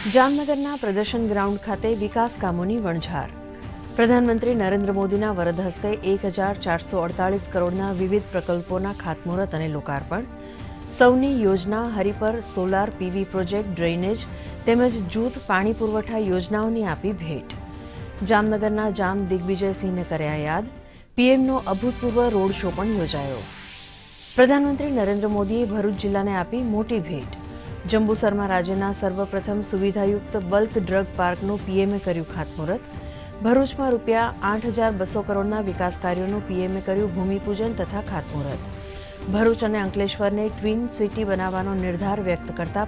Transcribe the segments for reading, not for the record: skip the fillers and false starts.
જામનગરના પ્રદર્શન ગ્રાઉન્ડ ખાતે વિકાસ કામોની વણઝાર। પ્રધાનમંત્રી નરેન્દ્ર મોદીના વરદ હસ્તે 1448 કરોડના વિવિધ પ્રકલ્પોના ખાતમુહૂર્ત અને લોકાર્પણ। Sauni Yojana Haripar solar PV project drainage તેમજ જૂથ પાણી પુરવઠા યોજનાઓની આપી ભેટ। જામનગરના જામ દિગ્વિજયસિંહને કર્યા યાદ। પીએમનો અભૂતપૂર્વ રોડ શો પણ યોજાયો। પ્રધાનમંત્રી નરેન્દ્ર મોદીએ ભરૂચ જિલ્લાને આપી મોટી ભેટ। જંબુસરમાં રાજ્યના સર્વપ્રથમ સુવિધાયુક્ત બલ્ક ડ્રગ પાર્કનું પીએમએ કર્યું ખાતમુહૂર્ત। ભરૂચમાં ₹8,200 કરોડના વિકાસ કાર્યોનું પીએમએ કર્યું ભૂમિપૂજન તથા ખાતમુહૂર્ત। ભરૂચ અને અંકલેશ્વરને ટ્વિન સિટી બનાવવાનો નિર્ધાર વ્યક્ત કરતા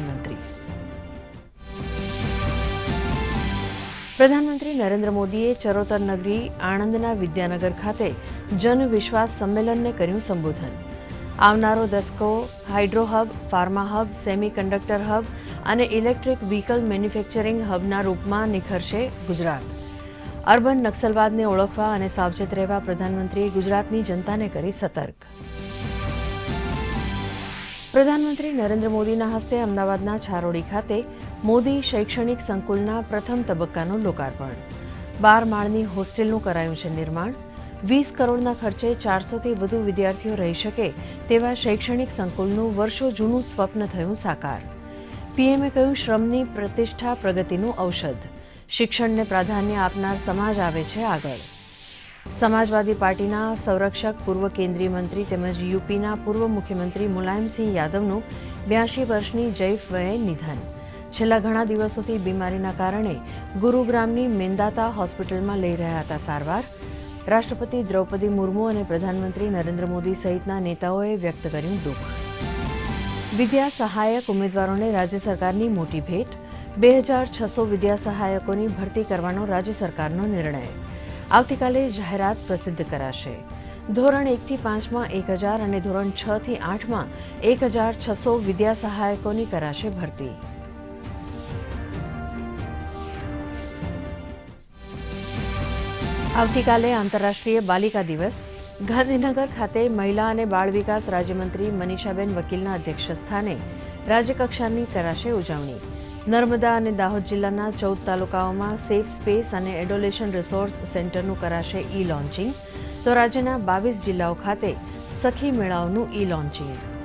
પ્રધાનમંત્રી નરેન્દ્ર મોદીએ ચરોતર નગરી આણંદના વિદ્યાનગર ખાતે જન વિશ્વાસ સંમેલનને કર્યું સંબોધન। આવનારો દસકો hydro hub, pharma hub, semiconductor hub અને ઇલેક્ટ્રિક વ્હીકલ મેન્યુફેક્ચરિંગ હબના રૂપમાં નિખરશે ગુજરાત। અર્બન નક્સલવાદને ઓળખવા અને સાવચેત રહેવા પ્રધાનમંત્રીએ ગુજરાતની જનતાને કરી સતર્ક। પ્રધાનમંત્રી નરેન્દ્ર મોદીના હસ્તે અમદાવાદના છારોડી ખાતે મોદી શૈક્ષણિક સંકુલના પ્રથમ તબક્કાનું લોકાર્પણ। 12 માળની હોસ્ટેલનું કરાયું છે નિર્માણ। 20 કરોડના ખર્ચે 400થી વધુ વિદ્યાર્થીઓ રહી શકે તેવા શૈક્ષણિક સંકુલનું વર્ષો જૂનું સ્વપ્ન થયું સાકાર। પીએમએ કહ્યું, શ્રમની પ્રતિષ્ઠા પ્રગતિનું ઔષધ। શિક્ષણને પ્રાધાન્ય આપનાર સમાજ આવે છે આગળ। સમાજવાદી પાર્ટીના સંરક્ષક પૂર્વ કેન્દ્રીય મંત્રી તેમજ યુપીના પૂર્વ મુખ્યમંત્રી મુલાયમસિંહ યાદવનું 82 વર્ષની જૈફ વયે નિધન। છેલ્લા ઘણા દિવસોથી બીમારીના કારણે ગુરુગ્રામની મેંદાતા હોસ્પિટલમાં લઈ રહ્યા હતા સારવાર। રાષ્ટ્રપતિ દ્રૌપદી મુર્મુ અને પ્રધાનમંત્રી નરેન્દ્ર મોદી સહિતના નેતાઓએ વ્યક્ત કર્યું દુઃખ। વિદ્યા સહાયક ઉમેદવારોને રાજ્ય સરકારની મોટી ભેટ। 2600 વિદ્યા સહાયકોની ભરતી કરવાનો રાજ્ય સરકારનો નિર્ણય। આવતીકાલે જાહેરાત પ્રસિદ્ધ કરાશે। ધોરણ 1 થી 5માં 1000 અને ધોરણ 6 થી 8માં 1600 વિદ્યા સહાયકોની કરાશે ભરતી। આવતીકાલે આંતરરાષ્ટ્રીય બાલિકા દિવસ। ગાંધીનગર ખાતે મહિલા અને બાળ વિકાસ રાજ્યમંત્રી મનીષાબેન વકીલના અધ્યક્ષસ્થાને રાજ્યકક્ષાની કરાશે ઉજવણી। નર્મદા અને દાહોદ જિલ્લાના 14 તાલુકાઓમાં સેફ સ્પેસ અને એડોલેશન રિસોર્સ સેન્ટરનું કરાશે ઈ લોન્ચિંગ, તો રાજ્યના 22 જિલ્લાઓ ખાતે સખી મેળાઓનું ઈ લોન્ચિંગ।